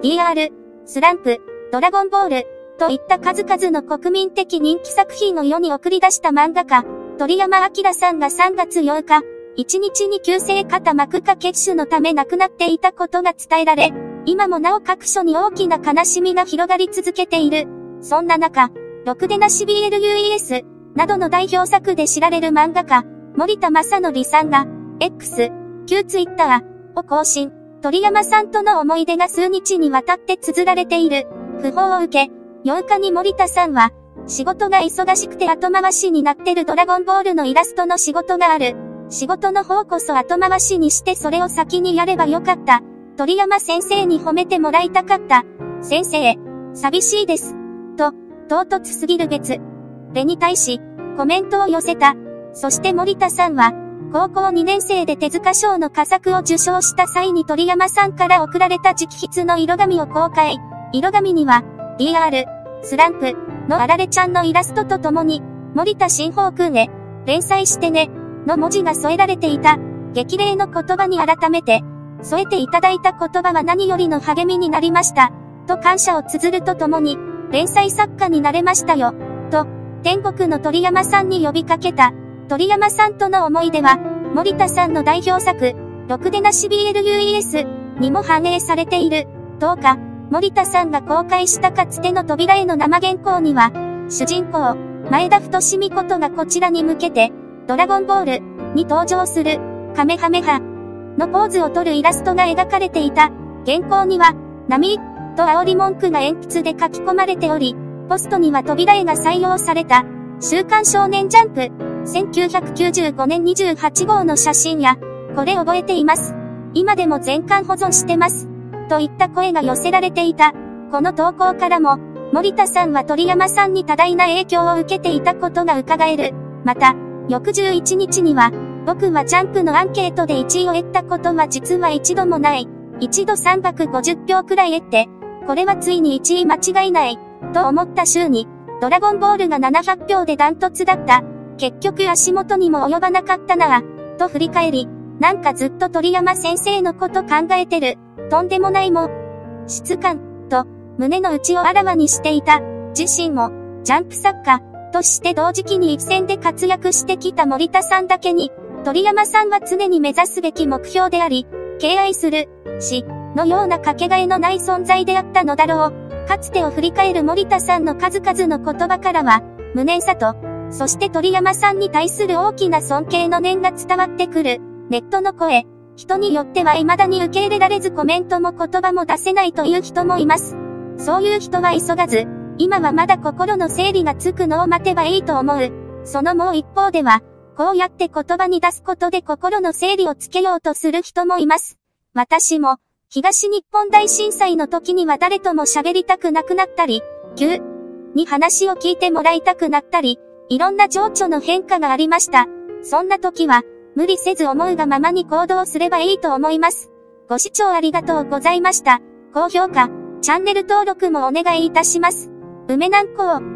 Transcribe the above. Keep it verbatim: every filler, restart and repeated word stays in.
ディーアール、スランプ、ドラゴンボール、といった数々の国民的人気作品を世に送り出した漫画家、鳥山明さんがさんがつようか、一日に急性肩膜下血腫のため亡くなっていたことが伝えられ、今もなお各所に大きな悲しみが広がり続けている。そんな中、ろくでなし ビーエルユーイーエス などの代表作で知られる漫画家、森田正則さんが、X、旧 Twitter を更新。鳥山さんとの思い出が数日にわたって綴られている。訃報を受け、ようかに森田さんは、仕事が忙しくて後回しになってるドラゴンボールのイラストの仕事がある。仕事の方こそ後回しにしてそれを先にやればよかった。鳥山先生に褒めてもらいたかった。先生、寂しいです。と、唐突すぎる別。れに対し、コメントを寄せた。そして森田さんは、高校にねんせいで手塚賞の佳作を受賞した際に鳥山さんから送られた直筆の色紙を公開。色紙には、ディーアール、スランプ、のあられちゃんのイラストとともに、森田新宝くんへ、連載してね、の文字が添えられていた。激励の言葉に改めて、添えていただいた言葉は何よりの励みになりました。と感謝を綴るとともに、連載作家になれましたよ。と、天国の鳥山さんに呼びかけた。鳥山さんとの思い出は、森田さんの代表作、ろくでなし ビーエルユーイーエス にも反映されている。とおか、森田さんが公開したかつての扉への生原稿には、主人公、前田太志美ことがこちらに向けて、ドラゴンボールに登場する、カメハメハのポーズを取るイラストが描かれていた。原稿には、波と煽り文句が鉛筆で書き込まれており、ポストには扉絵が採用された。週刊少年ジャンプ、せんきゅうひゃくきゅうじゅうごねんにじゅうはちごうの写真や、これ覚えています。今でも全巻保存してます。といった声が寄せられていた。この投稿からも、森田さんは鳥山さんに多大な影響を受けていたことが伺える。また、翌じゅういちにちには、僕はジャンプのアンケートでいちいを得たことは実は一度もない。一度さんびゃくごじゅっぴょうくらい得て、これはついにいちい間違いない、と思った週に、ドラゴンボールがななひゃくぴょうでダントツだった。結局足元にも及ばなかったなぁ、と振り返り、なんかずっと鳥山先生のこと考えてる。とんでもないも、質感、と、胸の内をあらわにしていた。自身も、ジャンプ作家、として同時期に一線で活躍してきた森田さんだけに、鳥山さんは常に目指すべき目標であり、敬愛する、し、のようなかけがえのない存在であったのだろう。かつてを振り返る森田さんの数々の言葉からは、無念さと、そして鳥山さんに対する大きな尊敬の念が伝わってくる。ネットの声。人によっては未だに受け入れられずコメントも言葉も出せないという人もいます。そういう人は急がず、今はまだ心の整理がつくのを待てばいいと思う。そのもう一方では、こうやって言葉に出すことで心の整理をつけようとする人もいます。私も、東日本大震災の時には誰とも喋りたくなくなったり、急に話を聞いてもらいたくなったり、いろんな情緒の変化がありました。そんな時は、無理せず思うがままに行動すればいいと思います。ご視聴ありがとうございました。高評価、チャンネル登録もお願いいたします。梅南高。